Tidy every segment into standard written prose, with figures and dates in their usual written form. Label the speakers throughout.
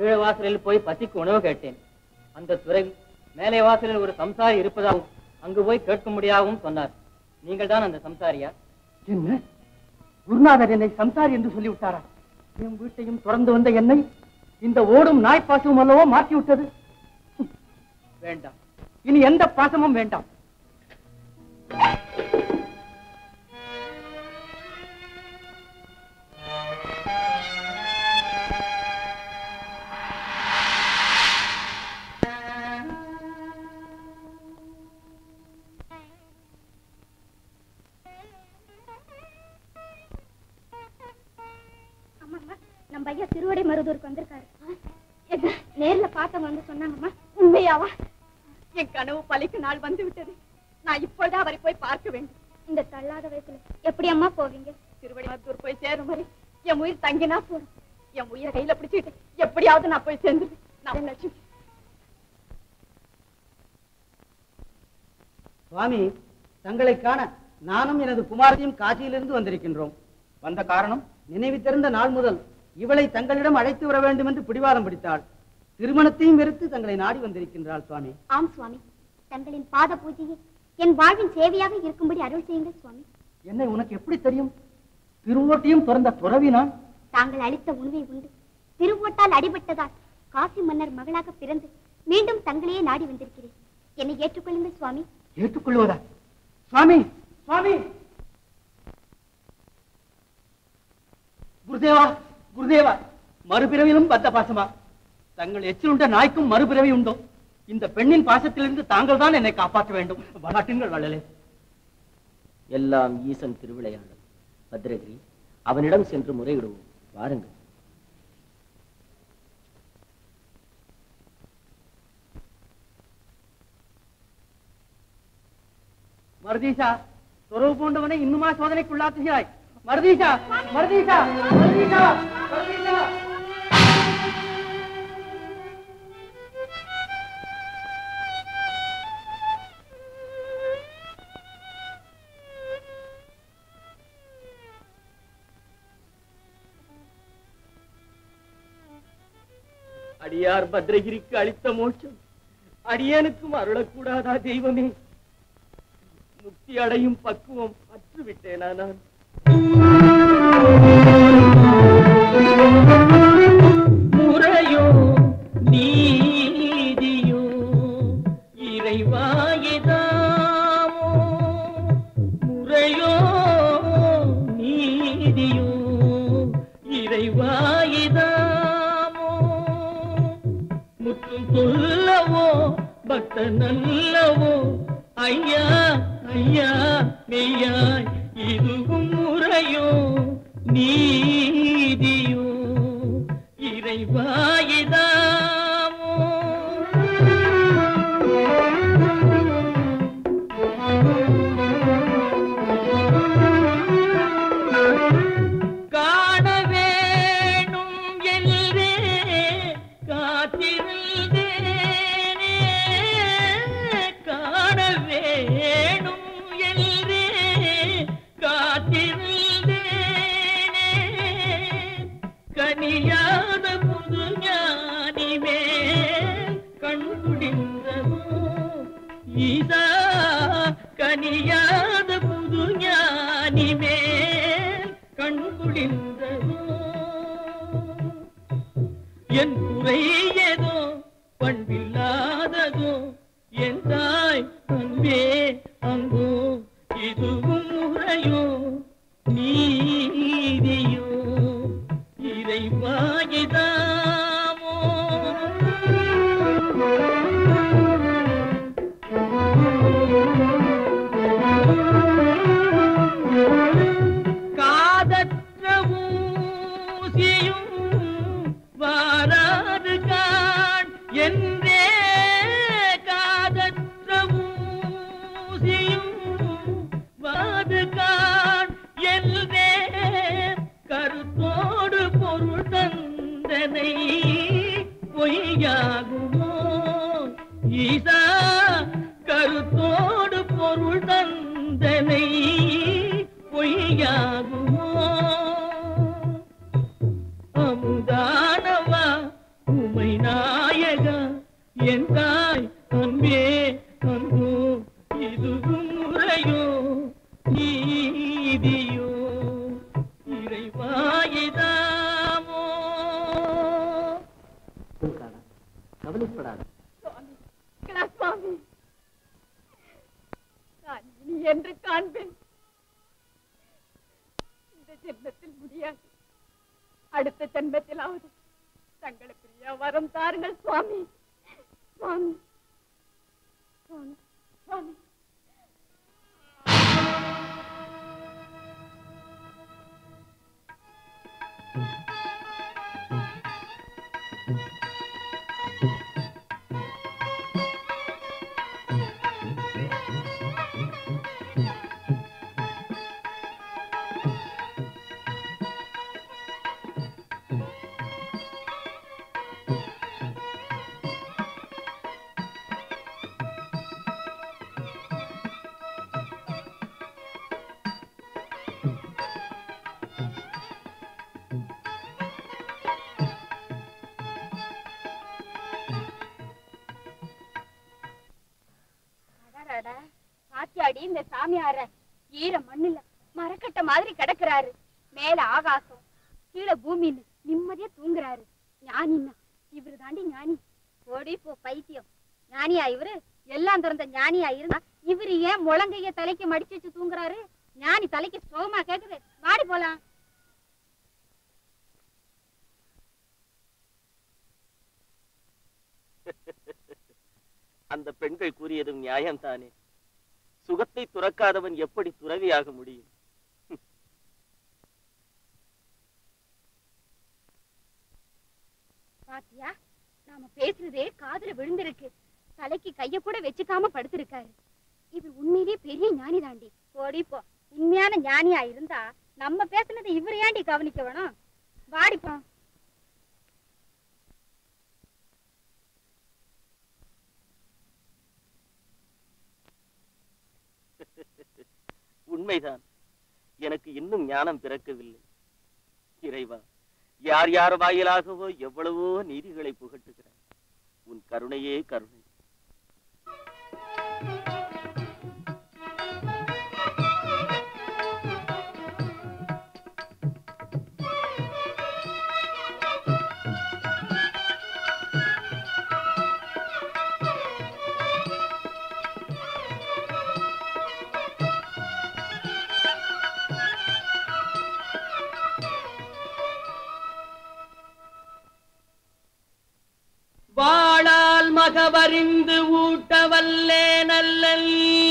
Speaker 1: கீழ வாசலில் போய் பசிக்கு உணவு கேட்டேன். அந்த துறவி மேலே வாசலில் ஒரு சம்சாரி இருப்பதாகவும் அங்கு போய் கேட்க முடியாகவும் சொன்னார். நீங்கள் தான் அந்த சம்சாரியா?
Speaker 2: என்ன, குருநாதர் என்னை சம்சாரி என்று சொல்லிவிட்டாரா? என் வீட்டையும் தொடர்ந்து வந்த என்னை இந்த ஓடும் நாய் பாசமும் அல்லவோ மாற்றி விட்டது. வேண்டாம், இனி எந்த பாசமும் வேண்டாம்.
Speaker 3: நம்ம ஐயா திருவடை மருதூருக்கு வந்திருக்காரு. நேர்ல பார்த்தவங்க வந்து சொன்னாங்கம்மா. உண்மையாவா? என் கனவு பலிக்கு நாள் வந்து விட்டது. நான் இப்பொழுது அவரை போய் பார்க்க வேண்டும். இந்த தள்ளாத வயசுல எப்படி அம்மா போவீங்க? திருவடை மருதூர் போய் சேரும் வரை என் உயிர் தங்கினா போடும். என் உயிரை கையில பிடிச்சிட்டு எப்படியாவது நான் போய் சேர்ந்துருவேன். நான் லட்சுமி.
Speaker 2: சுவாமி, தங்களை காண நானும் எனது குமாரத்தையும் காசியிலிருந்து வந்திருக்கின்றோம். வந்த காரணம், நினைவு தெரிந்த நாள் முதல் இவளை தங்களிடம் அழைத்து வர வேண்டும் என்று பிடிவாதம் பிடித்தாள். திருமணத்தையும் வெறுத்து தங்களை நாடி வந்திருக்கின்றாள் சுவாமி.
Speaker 3: ஆம் சுவாமி, தங்களின் பாத பூஜையை என் வாழ்வின் சேவையாக இருக்கும்படி அருள் செய்யுங்கள் சுவாமி.
Speaker 2: என்னை உனக்கு எப்படி தெரியும்? திருவோட்டியும் பிறந்த துறவி நான்.
Speaker 3: தாங்கள் அளித்த உணவை உண்டு திருவோட்டால் அடிபட்டதால் காசி மன்னர் மகளாக பிறந்து மீண்டும் தங்களையே நாடி வந்திருக்கிறேன். என்னை ஏற்றுக்கொள்ளுங்கள் சுவாமி.
Speaker 2: ஏற்றுக்கொள்வதா? சுவாமி, சுவாமி! குருதேவா, குருதேவா! மறுபிறவிலும் பத்த பாசமா? தங்கள் எச்சிலுண்ட நாய்க்கும் மறுபிறவி உண்டோ? இந்த பெண்ணின் பாசத்திலிருந்து தாங்கள் தான் என்னை காப்பாற்ற வேண்டும். வளாட்டுங்கள் வள்ளலே.
Speaker 1: எல்லாம் ஈசன் திருவிளையாடல். பத்ரகிரி, அவனிடம் சென்று முறையிடுவோம். வாருங்கள்.
Speaker 2: மருதீசா, துறவு போன்றவனை இன்னுமா சோதனைக்குள்ளாக்குகிறாய்? மருதீசா, மருதீசா, மருதீசா, மருதீசா!
Speaker 1: அடியார் பத்ரகிரிக்கு அளித்த மோட்சம் அடியனுக்கும் அருளக்கூடாதா தெய்வமே? முக்தி அடையும் பக்குவம் அற்றுவிட்டேனா நான்? முறையோ நீதியோ இறைவாயிதாமோ? முறையோ நீதியோ இறைவாயிதாமோ? முற்றும் சொல்லவோ பக்த நல்லவோ? ஐயா ஐயா மெய்யாய் இதுவும் முறையோ நீதியோ இறைவாயிதாமோ? காண வேணும் என்றே காத்திருந்தேனே, காண வேணும் என்றே காத்திருந்தேனே, கனியாத புது ஞானி மேல் கண்குடிந்ததோ ஈசா? கனியாத புது ஞானி மேல் கண்குடிந்ததோ? என் குறை ஏதோ பண்பில்லாததோ? என் தாய் அன்பே அங்கோ இதுவும் முறையோ நீதியோ இறைவாயிதாமோ? காதற்ற ஊசியும் வாராது காண் என்றே, காதற்ற ஊசியும் வாது காண் என்றே, கருத்தோடு பொருள் தந்தனை பொய்யாகுமோ ஈசா? கருத்தோடு பொருள் தந்தனை பொய்யாகுமோ? அமுதானவா உமை
Speaker 3: அடுத்த ஜென்மத்திலாவது தங்களுக்கு வரம் தாருங்கள் சுவாமி. சுவாமி சுவாமி சுவாமி. பாத்தியாடி இந்த சாமியார ஈர மண்ணுல மரக்கட்ட மாதிரி கிடக்குறாரு. மேல ஆகாசம் கீழே பூமின்னு நிம்மதியா தூங்குறாரு. ஞானின்னா இவரு தாண்டி ஞானி. ஓடி போ பைத்தியம். ஞானியா இவரு? எல்லாம் திறந்த ஞானியா இருந்தா இவரு ஏன் முழங்கைய தலைக்கு மடிச்சு வச்சு தூங்குறாரு? ஞானி தலைக்கு சோகமா கேக்குது. வாடி போலாம்.
Speaker 4: அந்த பெண்கள் கூறியதும் நியாயம்தானே. சுகத்தை துறக்காதவன் எப்படி துறவியாக முடியும்?
Speaker 3: பாத்தியா, நாம பேசுறதே காதுல விழுந்திருக்கு. தலைக்கு கைய கூட வச்சுக்காம படுத்திருக்காரு. இவர் உண்மையிலேயே பெரிய ஞானி தாண்டி. ஓடிப்போ. உண்மையான ஞானியா இருந்தா நம்ம பேசுனதை இவர் ஏண்டி கவனிக்க வேணும்? வாடிப்போ.
Speaker 4: உண்மைதான், எனக்கு இன்னும் ஞானம் பிறக்கவில்லை. இறைவா, யார் யார் வாயிலாகவோ எவ்வளவோ நீதிகளை புகட்டுகிறார். உன் கருணையே கருணை.
Speaker 1: வாழால் மகவறிந்து ஊட்டவல்லே நல்லல்.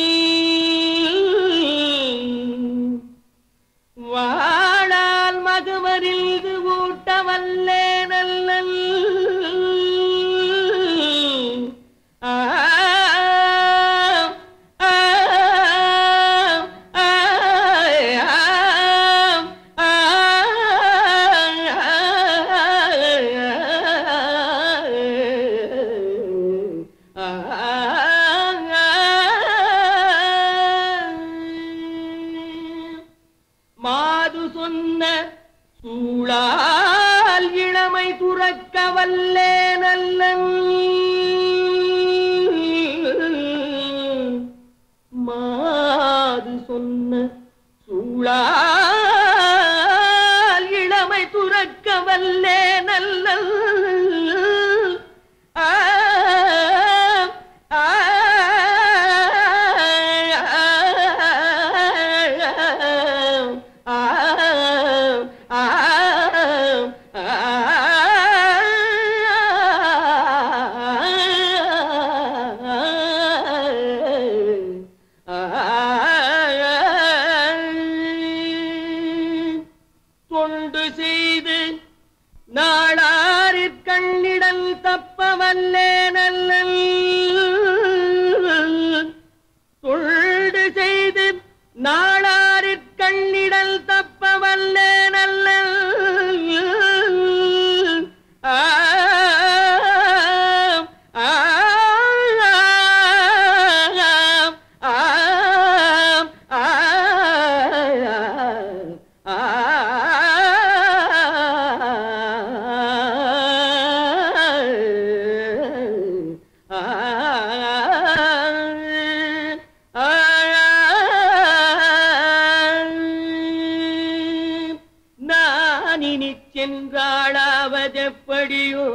Speaker 1: வாழால் மகவறிந்து ஊட்டவல்லே நல்லல். சூழால் இளமை துறக்க வல்லே நல்லன். மாது சொன்ன சூழால் இளமை துறக்க வல்லே நல்லன். சென்றாளாவதெப்படியோ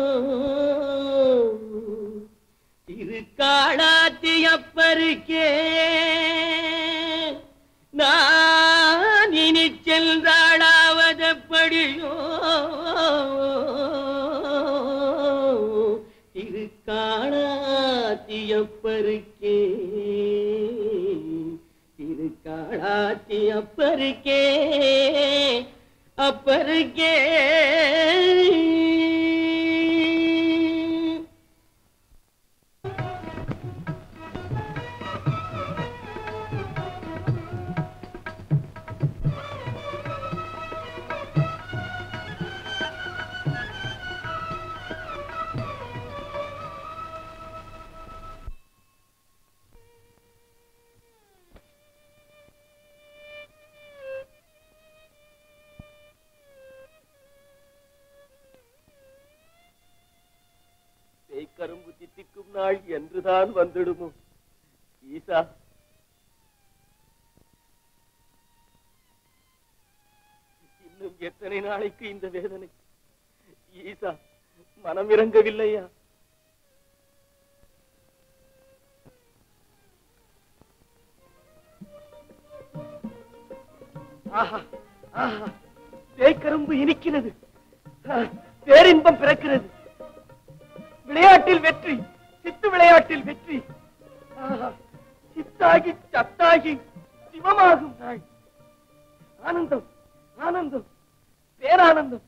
Speaker 1: திருக்காளாத்தியப்பருக்கே நான் இனி சென்றாளாவதெப்படியோ
Speaker 4: எப்படியோ திருக்காளாத்தியப்பருக்கே திருக்காளாத்தியப்பருக்கே அப்பருக்கே கரும்பு தித்திக்கும் நாள் என்றுதான் வந்துடுமோ ஈசா. இன்னும் எத்தனை நாளைக்கு இந்த வேதனை ஈசா? மனம் இறங்கவில்லையா? ஆஹா ஆஹா, தேய்கரும்பு இனிக்கிறது, பேரின்பம் பிறக்கிறது. விளையாட்டில் வெற்றி, சித்து விளையாட்டில் வெற்றி. சித்தாகி சத்தாகி சிவமாகும் நாள். ஆனந்தம் ஆனந்தம் பேரானந்தம்.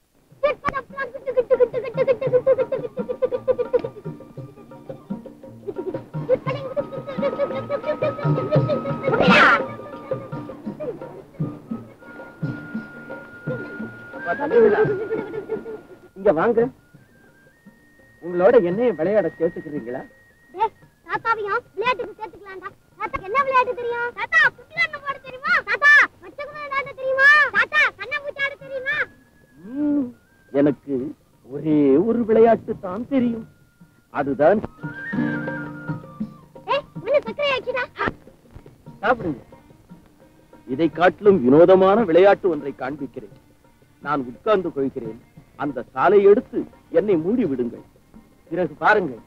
Speaker 4: இங்க வாங்க, உங்களோட என்னையும் விளையாட சேர்த்துக்கிறீங்களா?
Speaker 3: தாத்தாவையும் விளையாட்டுக்கு சேர்த்துக்கலாம்டா. தாத்தா என்ன விளையாட்டு தெரியும்? தாத்தா குட்டிலாட்ட போட தெரியுமா? தாத்தா மச்சகுதிரை விளையாட தெரியுமா? தாத்தா கண்ணாமூச்சி ஆட தெரியுமா?
Speaker 4: எனக்கு ஒரே ஒரு விளையாட்டு தான் தெரியும், அதுதான்.
Speaker 3: சக்கரை ஆச்சுடா,
Speaker 4: சாப்பிடுங்க. இதை காட்டிலும் வினோதமான விளையாட்டு ஒன்றை காண்பிக்கிறேன். நான் உட்கார்ந்து கொள்கிறேன், அந்த சாலை எடுத்து என்னை மூடி விடுங்கள், பிறகு பாருங்கள்.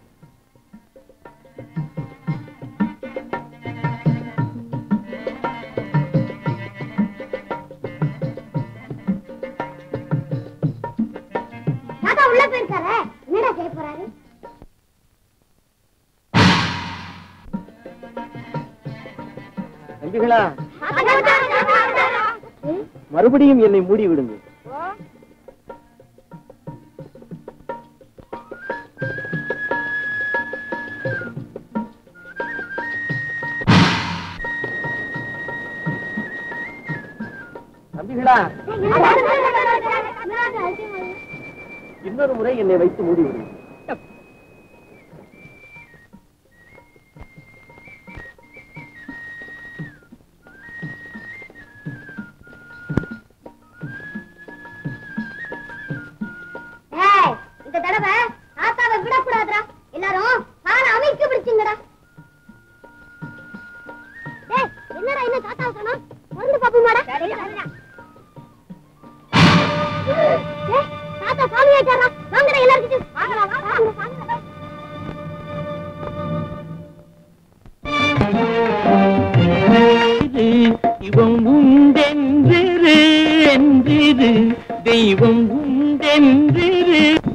Speaker 3: தாத்தா உள்ள போயிருக்காரு, என்னடா செய்ய போறாரு?
Speaker 4: தம்பிகளா, மறுபடியும் என்னை மூடி விடுங்கள். தம்பிகளா, இன்னொரு முறை என்னை வைத்து மூடி விடுங்கள்.
Speaker 3: இந்த தடவை தாத்தாவை விடக்கூடாதுடா, எல்லாரும் காலை அமைக்க பிடிச்சுங்கடா. என்னடா என்ன தாத்தா சொன்னா மருந்து பாப்போமாடா? தாத்தா சாமி ஆயிட்டாரா, வாங்கடா எல்லாரும் வாங்கலாம் வாங்க.
Speaker 4: இவன் உண்டென்று தெய்வம் உண்டென்று